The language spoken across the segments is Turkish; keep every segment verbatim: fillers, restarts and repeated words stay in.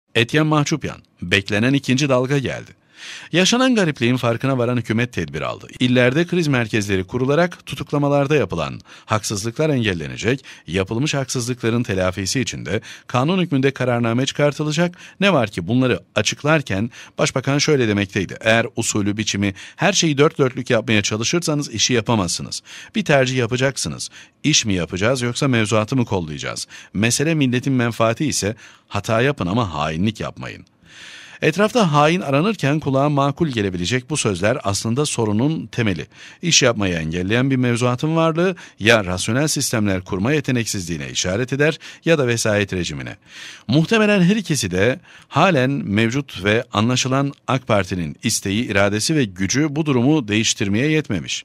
Etyen Mahçupyan, beklenen ikinci dalga geldi. Yaşanan garipliğin farkına varan hükümet tedbir aldı. İllerde kriz merkezleri kurularak tutuklamalarda yapılan haksızlıklar engellenecek, yapılmış haksızlıkların telafisi için de kanun hükmünde kararname çıkartılacak. Ne var ki bunları açıklarken Başbakan şöyle demekteydi: eğer usulü, biçimi, her şeyi dört dörtlük yapmaya çalışırsanız işi yapamazsınız. Bir tercih yapacaksınız. İş mi yapacağız yoksa mevzuatı mı kollayacağız? Mesele milletin menfaati ise hata yapın ama hainlik yapmayın. Etrafta hain aranırken kulağa makul gelebilecek bu sözler aslında sorunun temeli. İş yapmayı engelleyen bir mevzuatın varlığı ya rasyonel sistemler kurma yeteneksizliğine işaret eder ya da vesayet rejimine. Muhtemelen her ikisi de halen mevcut ve anlaşılan AK Parti'nin isteği, iradesi ve gücü bu durumu değiştirmeye yetmemiş.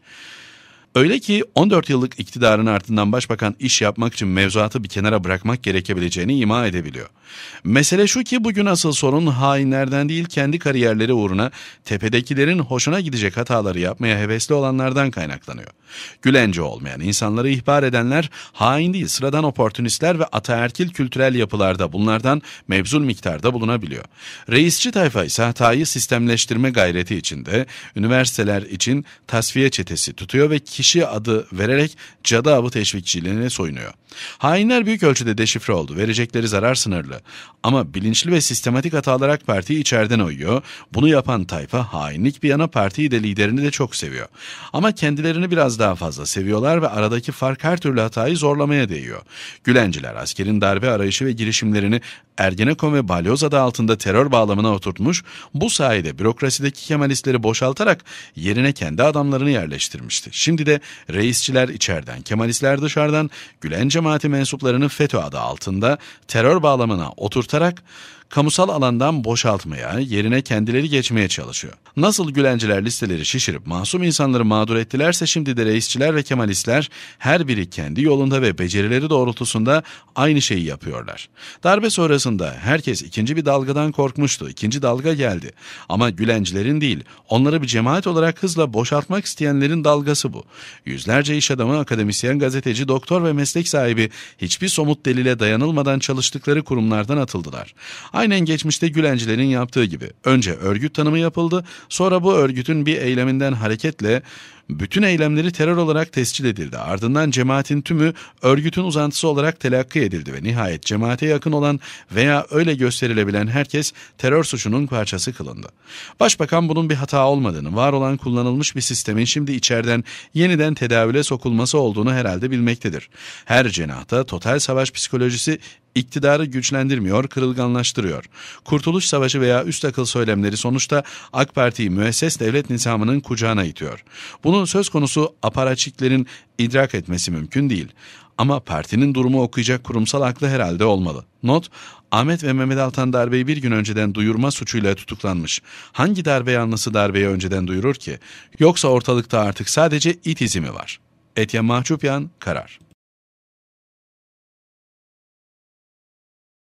Öyle ki on dört yıllık iktidarın ardından başbakan iş yapmak için mevzuatı bir kenara bırakmak gerekebileceğini ima edebiliyor. Mesele şu ki bugün asıl sorun hainlerden değil, kendi kariyerleri uğruna tepedekilerin hoşuna gidecek hataları yapmaya hevesli olanlardan kaynaklanıyor. Gülenci olmayan, insanları ihbar edenler hain değil, sıradan oportunistler ve ataerkil kültürel yapılarda bunlardan mevzul miktarda bulunabiliyor. Reisçi tayfa ise hatayı sistemleştirme gayreti içinde üniversiteler için tasfiye çetesi tutuyor ve kişi adı vererek cadı avı teşvikçiliğine soyunuyor. Hainler büyük ölçüde deşifre oldu. Verecekleri zarar sınırlı. Ama bilinçli ve sistematik hatalar AK Parti'yi içeriden oyuyor. Bunu yapan tayfa hainlik bir yana partiyi de liderini de çok seviyor. Ama kendilerini biraz daha fazla seviyorlar ve aradaki fark her türlü hatayı zorlamaya değiyor. Gülenciler askerin darbe arayışı ve girişimlerini Ergenekon ve Balyoz adı altında terör bağlamına oturtmuş, bu sayede bürokrasideki Kemalistleri boşaltarak yerine kendi adamlarını yerleştirmişti. Şimdi de reisçiler içeriden, Kemalistler dışarıdan Gülen cemaati mensuplarını FETÖ adı altında terör bağlamına oturtarak kamusal alandan boşaltmaya, yerine kendileri geçmeye çalışıyor. Nasıl Gülenciler listeleri şişirip masum insanları mağdur ettilerse şimdi de reisçiler ve Kemalistler her biri kendi yolunda ve becerileri doğrultusunda aynı şeyi yapıyorlar. Darbe sonrasında herkes ikinci bir dalgadan korkmuştu. İkinci dalga geldi. Ama Gülencilerin değil, onları bir cemaat olarak hızla boşaltmak isteyenlerin dalgası bu. Yüzlerce iş adamı, akademisyen, gazeteci, doktor ve meslek sahibi hiçbir somut delile dayanılmadan çalıştıkları kurumlardan atıldılar. Aynen geçmişte Gülencilerin yaptığı gibi. Önce örgüt tanımı yapıldı, sonra bu örgütün bir eyleminden hareketle bütün eylemleri terör olarak tescil edildi. Ardından cemaatin tümü örgütün uzantısı olarak telakki edildi ve nihayet cemaate yakın olan veya öyle gösterilebilen herkes terör suçunun parçası kılındı. Başbakan bunun bir hata olmadığını, var olan kullanılmış bir sistemin şimdi içeriden yeniden tedavüle sokulması olduğunu herhalde bilmektedir. Her cenahta total savaş psikolojisi iktidarı güçlendirmiyor, kırılganlaştırıyor. Kurtuluş Savaşı veya üst akıl söylemleri sonuçta AK Parti'yi müesses devlet nizamının kucağına itiyor. Bunun söz konusu aparaçiklerin idrak etmesi mümkün değil. Ama partinin durumu okuyacak kurumsal aklı herhalde olmalı. Not: Ahmet ve Mehmet Altan darbeyi bir gün önceden duyurma suçuyla tutuklanmış. Hangi darbe yanlısı darbeyi önceden duyurur ki? Yoksa ortalıkta artık sadece it izi mi var? Etyen Mahçupyan, Karar.